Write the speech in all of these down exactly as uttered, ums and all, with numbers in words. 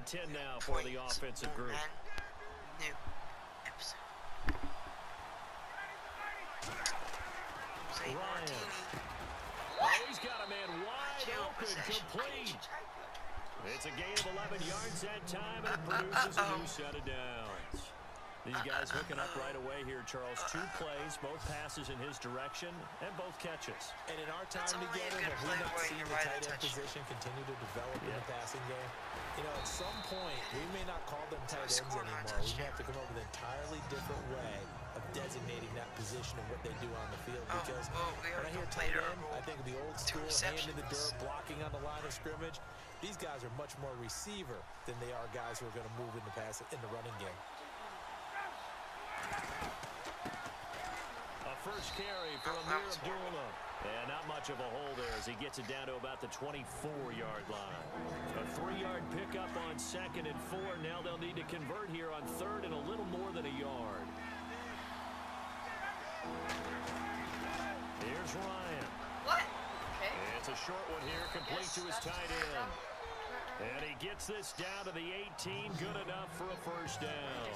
ten now for the offensive group. New episode. Ryan. Oh, he's got a man wide open, complete. It's a gain of eleven yards that time, and it produces a new set of downs. These guys hooking up right away here, Charles. Two plays, both passes in his direction, and both catches. And in our time together, have we not seen the tight end position continue to develop in the passing game? You know, at some point, we may not call them tight ends anymore. We may have to come up with an entirely different way of designating that position and what they do on the field. Because when I hear tight end, I think of the old school, hand in the dirt, blocking on the line of scrimmage. These guys are much more receiver than they are guys who are going to move in the pass in the running game. A first carry for Ameer Abdullah. And not much of a hole there as he gets it down to about the twenty-four yard line. A three-yard pickup on second and four. Now they'll need to convert here on third and a little more than a yard. Here's Ryan. What? Okay. It's a short one here, complete to his tight end. And he gets this down to the eighteen, good enough for a first down.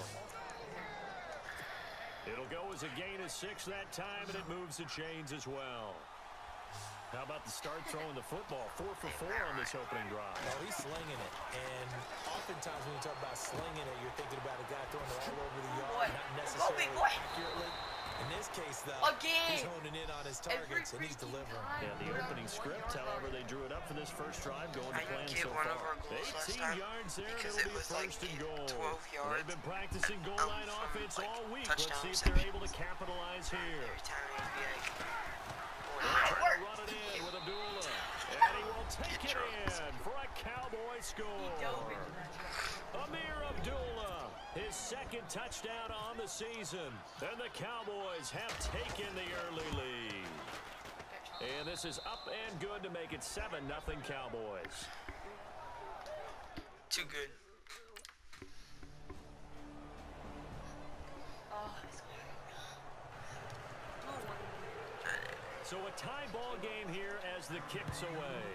It'll go as a gain of six that time, and it moves the chains as well. How about the start throwing the football? Four for four on this opening drive. Oh, he's slinging it. And oftentimes when you talk about slinging it, you're thinking about a guy throwing it all over the yard, not necessarily accurately. In this case, though, Again. he's honing in on his targets, and he's delivering. Yeah, the opening script, however, they drew it up for this first drive, going to plan so far. eighteen yards there, and it'll be a first and goal. They've been practicing goal line offense all week. Let's see if they're able to capitalize here. They're trying to run it in with Abdullah, and he will take it in for a Cowboy score. Ameer Abdullah, his second touchdown on the season, and the Cowboys have taken the early lead. And this is up and good to make it seven nothing Cowboys. Too good. So a tie ball game here as the kick's away.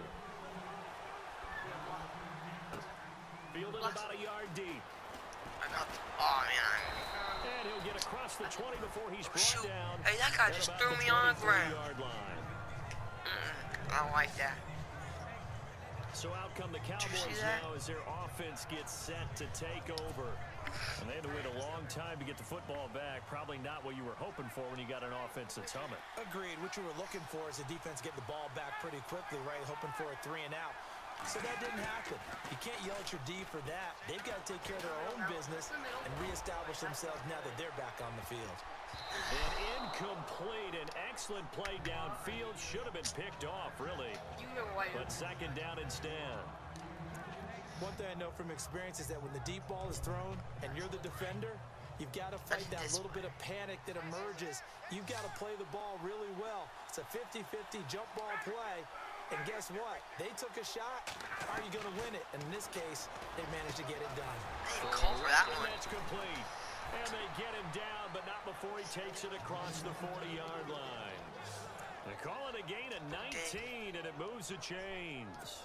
Fielded about a yard deep. I got the, oh, man. And he'll get across the twenty before he's brought Shoot. down. Hey, that guy just threw me on the ground. Yard line. Mm, I don't like that. So out come the Cowboys now as their offense gets set to take over. And they had to wait a long time to get the football back. Probably not what you were hoping for when you got an offense that's humming. Agreed. What you were looking for is the defense getting the ball back pretty quickly, right? Hoping for a three and out. So that didn't happen. You can't yell at your D for that. They've got to take care of their own business and reestablish themselves now that they're back on the field. An incomplete, an excellent play downfield. Should have been picked off, really. But second down instead. One thing I know from experience is that when the deep ball is thrown and you're the defender, you've got to fight that little bit of panic that emerges. You've got to play the ball really well. It's a fifty fifty jump ball play. And guess what? They took a shot. How are you going to win it? And in this case, they managed to get it done. They call for that one. That's complete. And they get him down, but not before he takes it across the forty yard line. They call it a gain of nineteen, and it moves the chains.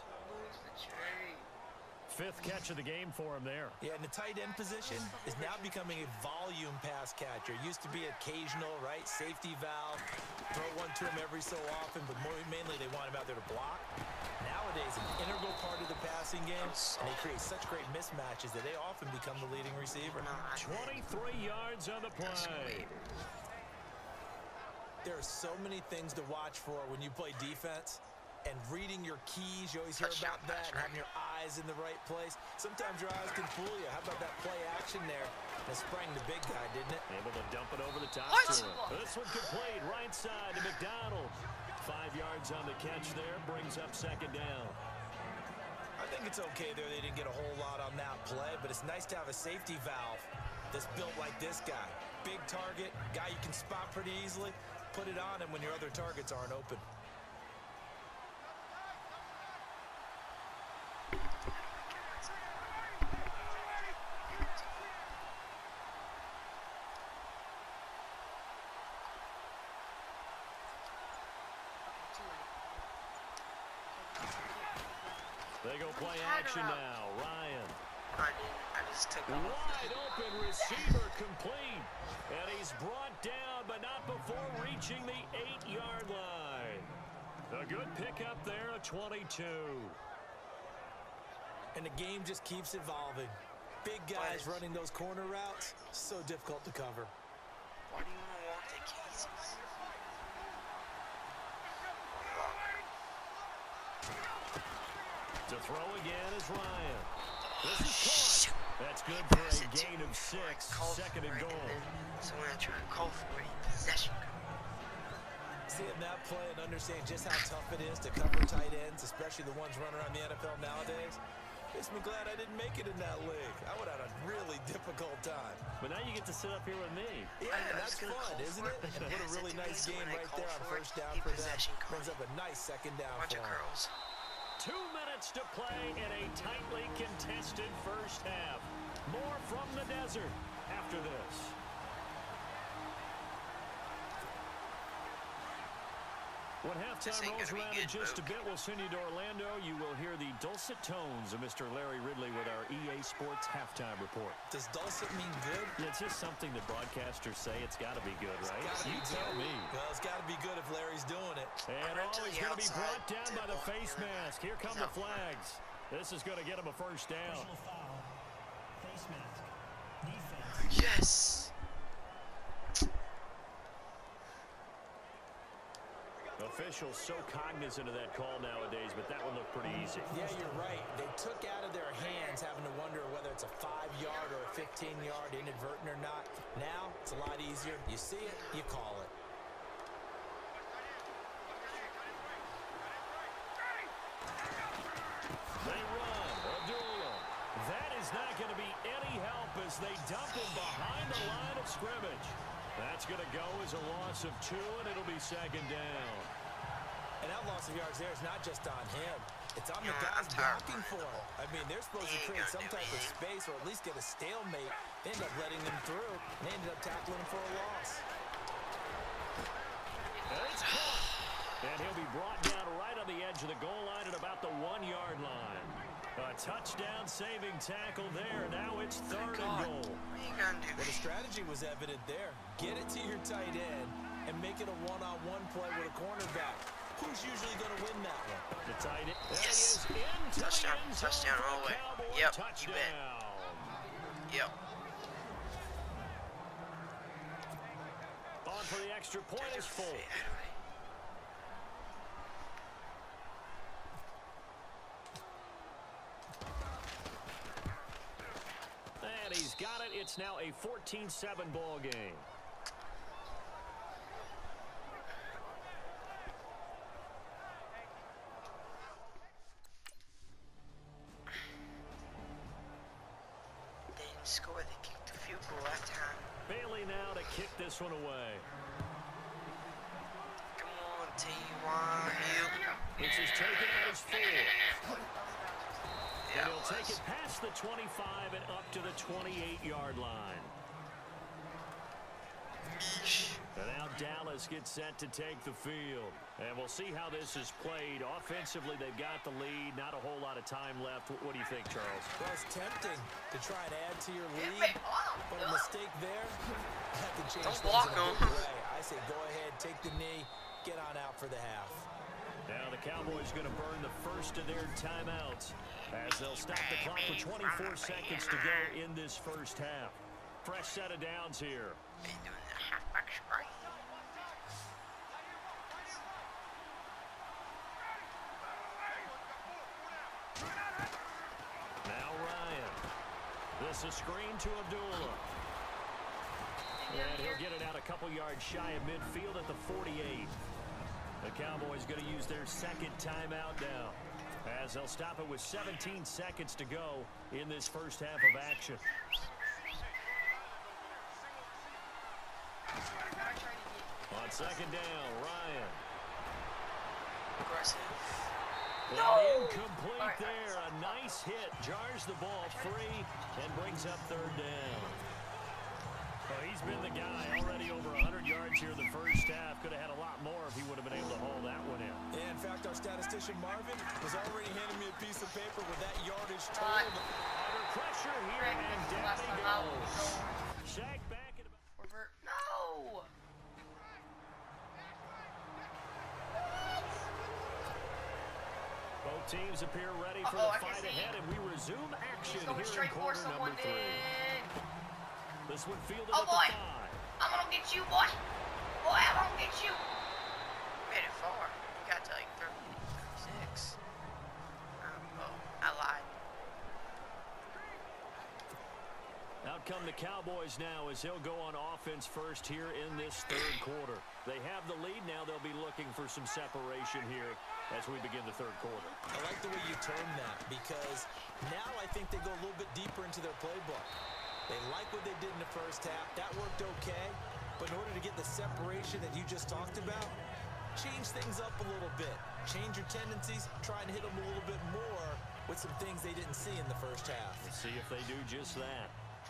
Fifth catch of the game for him there. Yeah, and the tight end position is now becoming a volume pass catcher. Used to be occasional, right? Safety valve. Throw one to him every so often, but more, mainly they want him out there to block. Nowadays, an integral part of the passing game, and they create such great mismatches that they often become the leading receiver. twenty-three yards on the play. There are so many things to watch for when you play defense. And reading your keys, you always hear about that, and having your eyes in the right place. Sometimes your eyes can fool you. How about that play action there? That sprang the big guy, didn't it? Able to dump it over the top what? to him. This one complete, right side to McDonald. Five yards on the catch there, brings up second down. I think it's okay there. They didn't get a whole lot on that play, but it's nice to have a safety valve that's built like this guy. Big target, guy you can spot pretty easily. Put it on him when your other targets aren't open. They go play action now. Ryan. I didn't. I just took off. Wide open receiver complete. And he's brought down, but not before reaching the eight-yard line. A good pickup there, a twenty-two. And the game just keeps evolving. Big guys running those corner routes, so difficult to cover. Why do you want the cases? To throw again is Ryan. This is caught. That's good for a gain of six. Second and goal. So we're going to try to call for a possession. Seeing that play and understanding just how tough it is to cover tight ends, especially the ones running around the N F L nowadays, makes me glad I didn't make it in that league. I would have had a really difficult time. But now you get to sit up here with me. Yeah, that's fun, isn't it? And put a really nice game right there on first down for them. Brings up a nice second down for them. Two minutes to play in a tightly contested first half. More from the desert after this. When halftime rolls around in just a bit, we'll send you to Orlando. You will hear the dulcet tones of Mister Larry Ridley with our E A Sports halftime report. Does dulcet mean good? Yeah, it's just something that broadcasters say. It's got to be good, right? You tell me. Well, it's got to be good if Larry's doing it. And oh, he's going to be brought down by the face mask. Here come the flags. This is going to get him a first down. Face mask. Defense. Yes. Officials so cognizant of that call nowadays, but that one looked pretty easy. Yeah, you're right. They took out of their hands having to wonder whether it's a five-yard or a fifteen-yard inadvertent or not. Now, it's a lot easier. You see it, you call it. They run. Abdullah. That is not going to be any help as they dump him behind the line of scrimmage. That's going to go as a loss of two, and it'll be second down. And that loss of yards there is not just on him. It's on the guys blocking for him. I mean, they're supposed to create some type of space or at least get a stalemate. They end up letting them through. They ended up tackling him for a loss. And it's caught. And he'll be brought down right on the edge of the goal line at about the one-yard line. A touchdown-saving tackle there. Now it's third and goal. What are you going to do? Well, the strategy was evident there. Get it to your tight end and make it a one-on-one play with a cornerback. Who's usually going to win that one? The tight end. Yes. Into Touchdown. the end Touchdown all the way. Yep. Touchdown. You bet. Yep. On for the extra point is full. And he's got it. It's now a fourteen seven ball game. Score. They kicked the field goal that time. Bailey now to kick this one away. Come on, T Y. Which is taken at his four. Yeah, and he'll take it past the twenty-five and up to the twenty-eight-yard line. And now Dallas gets set to take the field. And we'll see how this is played. Offensively, they've got the lead. Not a whole lot of time left. What do you think, Charles? Well, it's tempting to try and add to your lead, but a mistake there had to change Don't things block in a him. big way. I say go ahead, take the knee, get on out for the half. Now the Cowboys going to burn the first of their timeouts as they'll stop the clock with twenty-four seconds to go in this first half. Fresh set of downs here. Been doing the halfback strike. Now Ryan. This is screen to Abdullah. And he'll get it out a couple yards shy of midfield at the forty-eight. The Cowboys going to use their second timeout now, as they'll stop it with seventeen seconds to go in this first half of action. On second down, Ryan. Aggressive. No! Incomplete there. A nice hit. Jars the ball free and brings up third down. Well, he's been the guy already over one hundred yards here in the first half. Could have had a lot more if he would have been able to haul that one in. Yeah, in fact, our statistician Marvin was already handing me a piece of paper with that yardage total. Auger pressure here, and down he goes. Sacked back at about... Revert. No! Both teams appear ready for Uh-oh, the I can fight see. ahead, and we resume action He's going here in straight for quarter someone. number three. Then. This one fielded Oh, at the boy. five. I'm gonna get you, boy. Boy, I'm gonna get you. Made it far. You got to like thirty-six. Um, oh, I lied. Out come the Cowboys now as he'll go on offense first here in this third quarter. They have the lead now. They'll be looking for some separation here as we begin the third quarter. I like the way you term that because now I think they go a little bit deeper into their playbook. They like what they did in the first half. That worked okay. But in order to get the separation that you just talked about, change things up a little bit. Change your tendencies. Try and hit them a little bit more with some things they didn't see in the first half. Let's see if they do just that.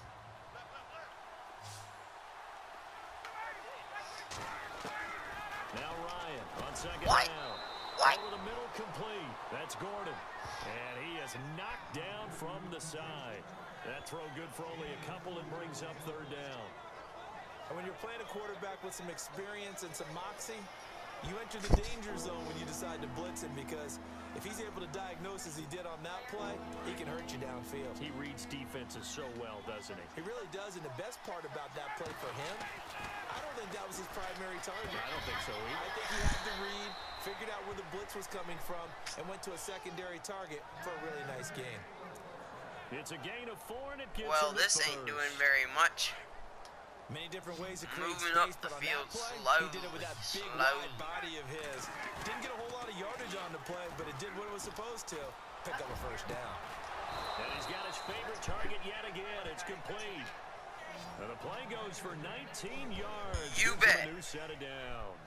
Now Ryan on second What? down. What? Over the middle, complete. That's Gordon. And he is knocked down from the side. That throw good for only a couple and brings up third down. And when you're playing a quarterback with some experience and some moxie, you enter the danger zone when you decide to blitz him because if he's able to diagnose as he did on that play, he can hurt you downfield. He reads defenses so well, doesn't he? He really does, and the best part about that play for him, I don't think that was his primary target. I don't think so either. I think he had the read, figured out where the blitz was coming from, and went to a secondary target for a really nice gain. It's a gain of four, and it gives Well, him the this ain't first. doing very much. Many different ways to create Moving space, up the but on field that play, he did it with that big slowly. wide body of his. Didn't get a whole lot of yardage on the play, but it did what it was supposed to. Pick up a first down. And he's got his favorite target yet again. It's complete. And the play goes for nineteen yards. You Gives bet. him a new set of downs.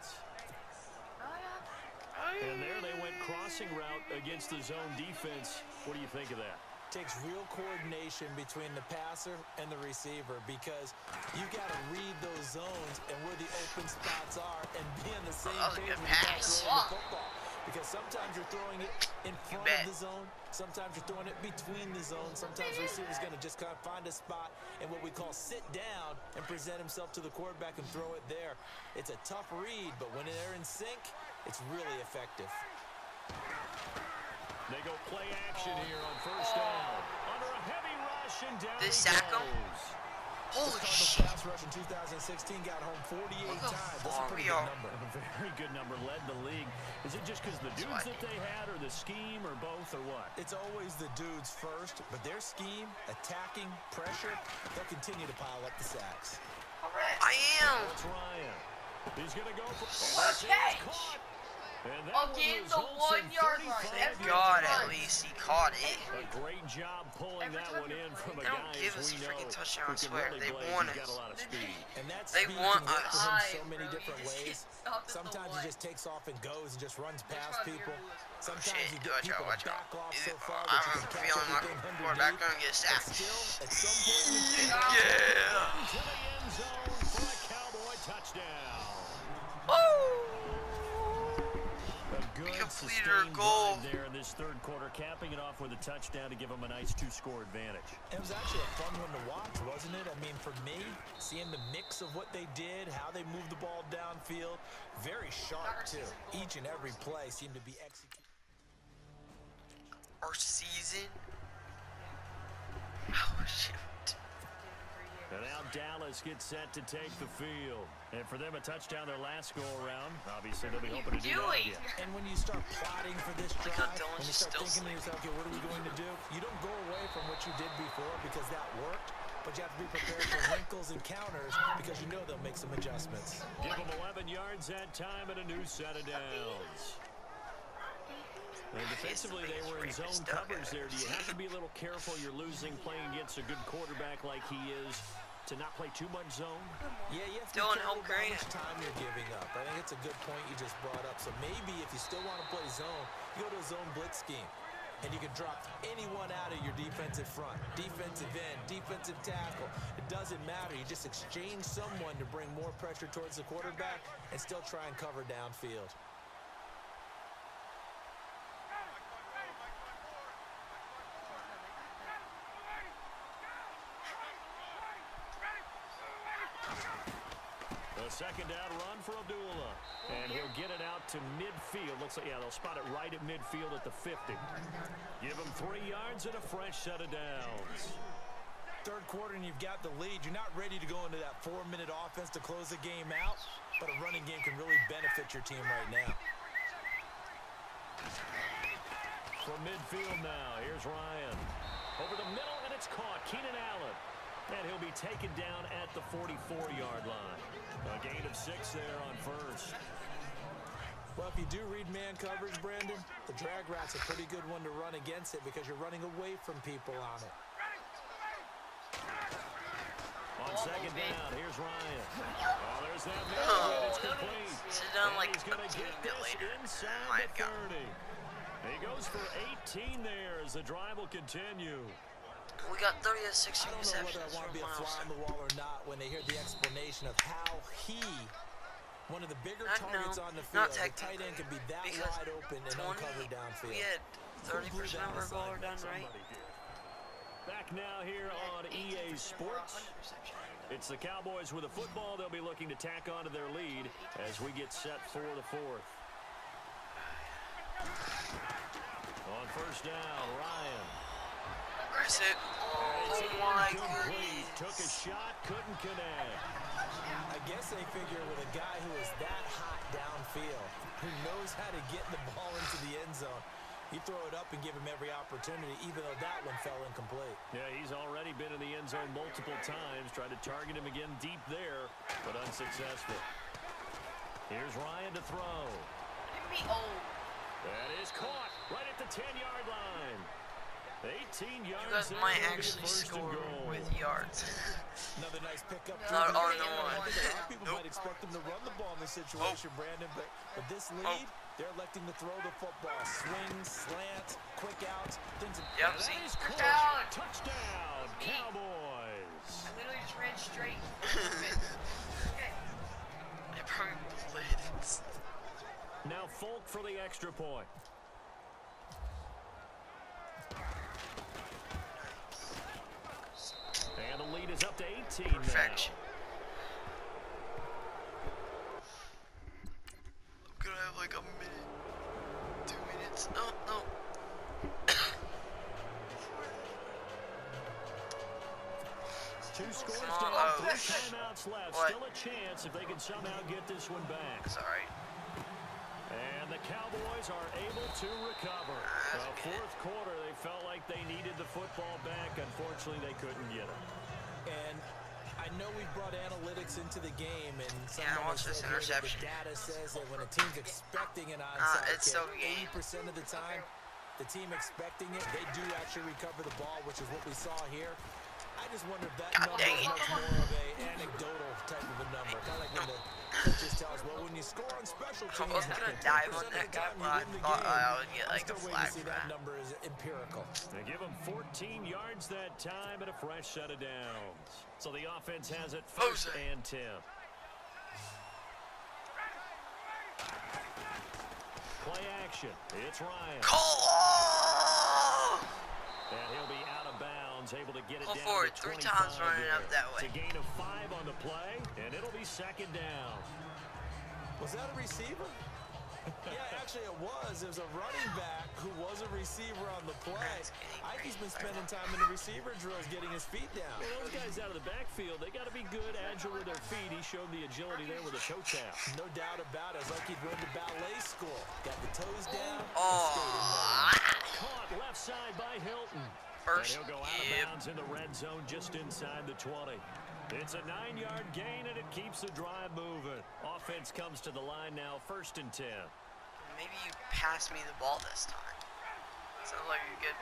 And there they went crossing route against the zone defense. What do you think of that? Takes real coordination between the passer and the receiver because you got to read those zones and where the open spots are and be on the same that was a page good when you're pass. throwing the football. Because sometimes you're throwing it in front bet. of the zone, sometimes you're throwing it between the zones, sometimes the receiver's going to just kind of find a spot and what we call sit down and present himself to the quarterback and throw it there. It's a tough read, but when they're in sync, it's really effective. They go play action here on first down. Under a heavy rush and down They he sack him? goes. Holy Cardinals shit. pass rush in two thousand sixteen got home forty-eight Look how times. That's a far pretty we good are. number. A very good number, led the league. Is it just because the dudes why- that they had or the scheme or both or what? It's always the dudes first, but their scheme, attacking, pressure, they'll continue to pile up the sacks. I am. It's Ryan. He's going to go for What a catch! caught. And that Again, one the results in one-yard line. thirty-five Every God, yards. at least he caught it. A great job pulling Every that time one you're in from a They don't guy give as us we a freaking know touchdown, who I can swear. really They blaze. want He's got a us. lot of speed. And that They speed want can work us. for him so Hi, many bro. different He just ways. gets stopped at the Sometimes he one. just takes off and goes and just runs past trying to people. hear who Sometimes Shit, you get watch people out, watch to out. back off Is so it- far I that you have can a catch feeling my everything quarterback underneath. gonna get But sacked. still, at some point, you Yeah. To the end zone for a Cowboy touchdown. A good completed our sustained goal. drive there in this third quarter, capping it off with a touchdown to give them a nice two-score advantage. It was actually a fun one to watch, wasn't it? I mean, for me, seeing the mix of what they did, how they moved the ball downfield, very sharp, too. Each and every play seemed to be executed. Our season. Oh, shoot. And now Dallas gets set to take the field. And for them, a touchdown their last go-around. Obviously, they'll be hoping to do that doing? again. And when you start plotting for this Look drive, how Dylan's when you start still thinking to yourself, okay, what are we going to do? You don't go away from what you did before because that worked, but you have to be prepared for wrinkles and counters because you know they'll make some adjustments. Give them eleven yards that time and a new set of downs. And defensively, they were in zone coverage there. Do you have to be a little careful? You're losing playing against a good quarterback like he is to not play too much zone? Yeah, you have to Dylan, be help careful how Grant. much time you're giving up. I think it's a good point you just brought up. So maybe if you still want to play zone, you go to a zone blitz scheme. And you can drop anyone out of your defensive front. Defensive end, defensive tackle. It doesn't matter. You just exchange someone to bring more pressure towards the quarterback and still try and cover downfield. A second down run for Abdullah. And he'll get it out to midfield. Looks like, yeah, they'll spot it right at midfield at the fifty. Give him three yards and a fresh set of downs. Third quarter and you've got the lead. You're not ready to go into that four-minute offense to close the game out, but a running game can really benefit your team right now. From midfield now, here's Ryan. Over the middle, and it's caught. Keenan Allen. And he'll be taken down at the forty-four yard line. A gain of six there on first. Well, if you do read man coverage, Brandon, the drag rout's a pretty good one to run against it because you're running away from people on it. On second down, here's Ryan. Oh, there's that middle, and it's complete. Sit down like he's going to get this later. inside the thirty. He goes for eighteen there as the drive will continue. We got thirty to sixty I don't know whether I want to be a fly on the wall or not when they hear the explanation of how he, one of the bigger not, targets no, on the field, the tight end can be that wide open and uncovered downfield. We had thirty percent of our goal done right. Back now here on E A Sports. It's the Cowboys with a football. They'll be looking to tack onto their lead as we get set for the fourth. On first down, Ryan. Press it. Oh my goodness. Took a shot, couldn't connect. I guess they figure with a guy who is that hot downfield, who knows how to get the ball into the end zone, you throw it up and give him every opportunity, even though that one fell incomplete. Yeah, he's already been in the end zone multiple times. Tried to target him again deep there, but unsuccessful. Here's Ryan to throw. That is caught right at the ten yard line. eighteen yards. You guys might actually score with yards. Another nice pickup. Not on the one. I think a lot of people nope. might expect them to run the ball in this situation, oh. Brandon, but with this lead, oh. they're electing to throw the football. Swings, slants, quick outs, things. Yep, see? Touchdown! Touchdown, Cowboys! I literally just ran straight. Okay. I probably played it. Now Folk for the extra point. And the lead is up to eighteen Perfection. now. I'm gonna have like a minute, two minutes. No, no. Two scores oh, down, oh, three sh timeouts left. What? Still a chance if they can somehow get this one back. Sorry. And the Cowboys are able to recover. The fourth quarter, they felt like they needed the football back. Unfortunately, they couldn't get it. And I know we brought analytics into the game, and yeah, watch this interception. The data says that when a team's expecting an onside uh, it's kick, so eighty percent of the time, the team expecting it, they do actually recover the ball, which is what we saw here. I just wonder if that God number is it. much more of a anecdotal type of a number. Kind of like when the coaches tell us, well, when you score on special teams, I was gonna dive on that guy, but I thought I would get like a flag for that. That number is empirical. They give him fourteen yards that time and a fresh set of downs. So the offense has it first Jose. and ten. Play action. It's Ryan. Cole! And he'll be out of bounds, able to get it Go down forward, to three times running there. up that way. It's a gain of five on the play, and it'll be second down. Was that a receiver? Yeah, actually it was. There's a running back who was a receiver on the play. Ike's been spending time in the receiver drills getting his feet down. Well, those guys out of the backfield, they got to be good, agile with their feet. He showed the agility there with a toe tap. No doubt about it. It's like he'd run to ballet school. Got the toes down. Oh. Caught left side by Hilton. First, and he'll go out of bounds in the red zone just inside the twenty. It's a nine yard gain, and it keeps the drive moving. Offense comes to the line now, first and ten. Maybe you pass me the ball this time. Sounds like you're good.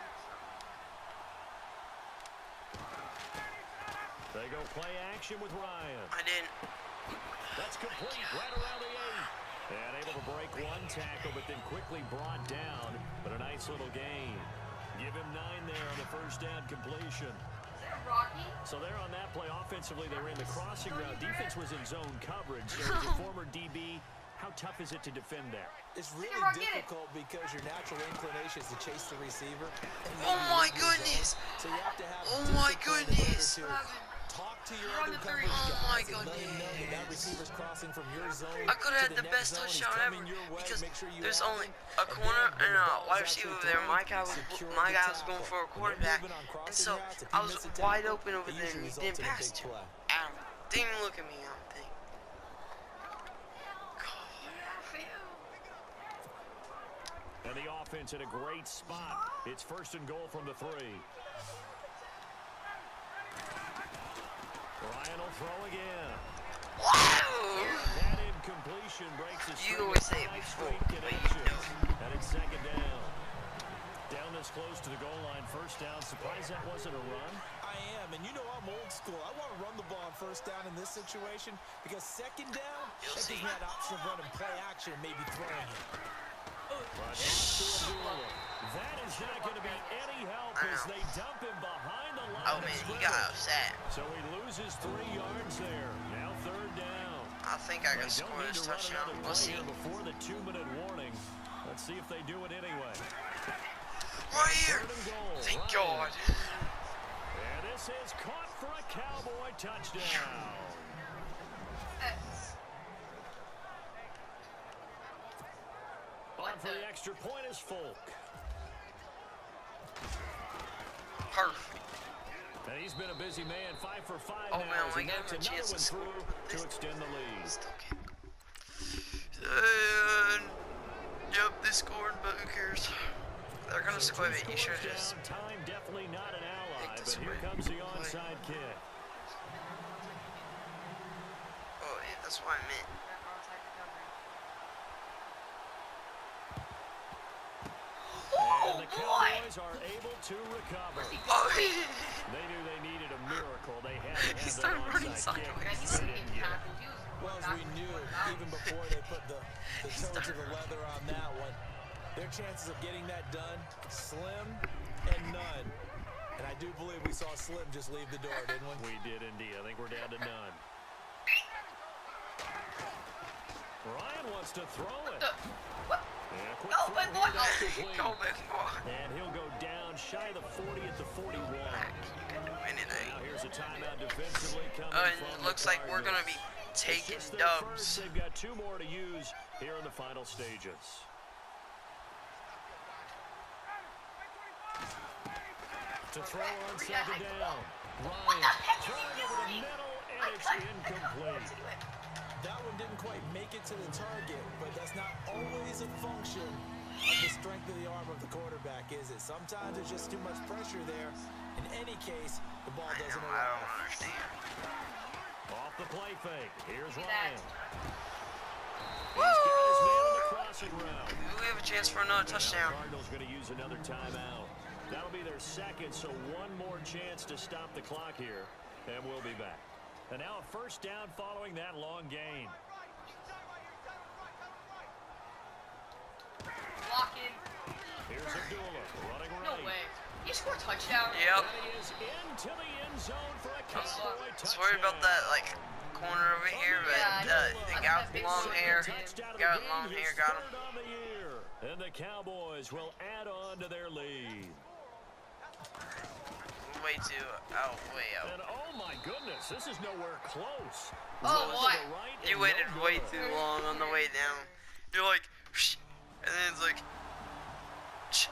They go play action with Ryan. I didn't. That's complete right around the eight. And able to break one tackle, but then quickly brought down. But a nice little gain. Give him nine there on the first down completion. So there on that play, offensively, they ran the crossing route. Defense was in zone coverage. So as a former D B, how tough is it to defend that? It's really difficult because your natural inclination is to chase the receiver. Oh my goodness! So you have to have oh my goodness! Talk to your Run other the three. coverage Oh guys my and let them know that that goodness. receiver's crossing from your zone. I could have to had the next best zone. He's touchdown ever coming your way. because Make sure you there's have only him. a And corner then when and the a ball is wide actually receiver there. thrown, My guy was secure my the guy was going tackle. for a When they're quarterback, moving on and crossing so routes, if I you was miss a wide tackle, open over it there, and usually he results didn't in a pass big to him. play. Adam didn't even look at me. I don't think. And the offense in a great spot. It's first and goal from the three. Ryan will throw again. Whoa! That incompletion breaks his You string always of say it five before, straight but you connections. don't. And it's second down. Down this close to the goal line, first down. Surprised that wasn't a run. I am, and you know I'm old school. I want to run the ball on first down in this situation because second down, You'll that gives see. me that option of running play action, maybe throwing it. But off to Abdullah. That is not going to be any help I as know. they dump him behind the line Oh of man, he scrimmage. got upset. So he loses three yards there. Now third down. I think I They can don't score need this to run touchdown. another We'll play see. here before the two-minute warning. Let's see if they do it anyway. Right here. Third and goal. Thank Ryan. God. And this is caught for a Cowboy touchdown. On for the extra point is Folk. Perfect. And he's been a busy man, five for five Oh, now. man, as we he give knocks him a another chance one to score. through to extend the lead. Still can't go. And, yep, they scored, but who cares? They're gonna So squib two it. You should scores just. down, time definitely not an ally, Take but this here away. comes the Play. onside kick. Oh, yeah, that's what I meant. And the Cowboys are able to recover. Oh, They knew they needed a miracle. They had to He have started that running onside kick. sideways. They didn't get it. Well, as we knew, even before they put the, the toe to the leather on that one, their chances of getting that done, slim and none. And I do believe we saw Slim just leave the door, didn't we? We did indeed. I think we're down to none. Ryan wants to throw it. Yeah, quick Go, throw big here, boy. that's complete. go, big boy. And he'll go down shy of the forty at the forty-one. You can do anything. Now here's a timeout defensively coming Uh, from and the looks like we're gonna Cardinals. be It's taking just their first. dubs. They've got two more to use here in the final stages. To throw on second down. Ryan throwing over the middle, and it's incomplete. That one didn't quite make it to the target, but that's not always a function of the strength of the arm of the quarterback, is it? Sometimes there's just too much pressure there. In any case, the ball I doesn't know, I don't arrive. understand. Off the play fake. Here's Look Ryan. at He's got his man on the crossing route. We have a chance for another Now touchdown. Cardinals going to use another timeout. That'll be their second, so one more chance to stop the clock here, and we'll be back. And now a first down following that long gain. Blocking. Here's Abdullah running No right. way. You score a touchdown? Yep. And he is into the end zone for a I was, Cowboy I was touchdown. worried about that, like, corner over here, but Yeah, uh, the guy with big long swing hair, Touchdown of the guy with game, long his hair got him. third on the year. And the Cowboys will add on to their lead. Way too out, way out. And oh my goodness, this is nowhere close. Oh, Roll to boy. the right You and waited no way good. too long on the way down. You're like, "Shh," and then it's like, "Shh."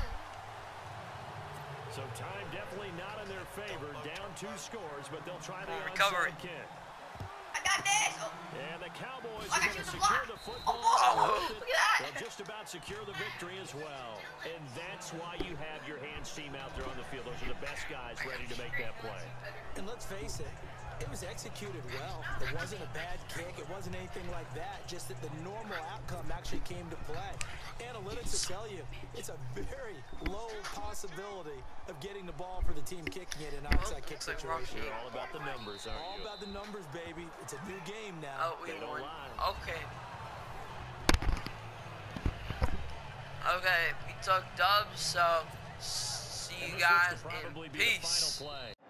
So time definitely not in their favor. Down two scores, but they'll try the Recovery. onside kick. I got this. Oh, And the Cowboys I are got going you to the secure block. the football. Oh, and look at that. They'll just about secure the victory as well. And that's why you have your hands team out there on the field. Those are the best guys ready to make that play. And let's face it, it was executed well. It wasn't a bad kick. It wasn't anything like that. Just that the normal outcome actually came to play. Analytics will tell you it's a very low possibility of getting the ball for the team kicking it in an outside kick looks like wrong situation. You're all about the numbers, aren't All you? about the numbers, baby. It's a new game now. Oh, we They don't won. lie. Okay. Okay, we took dubs, so see And you this looks guys to probably in be the peace. final play.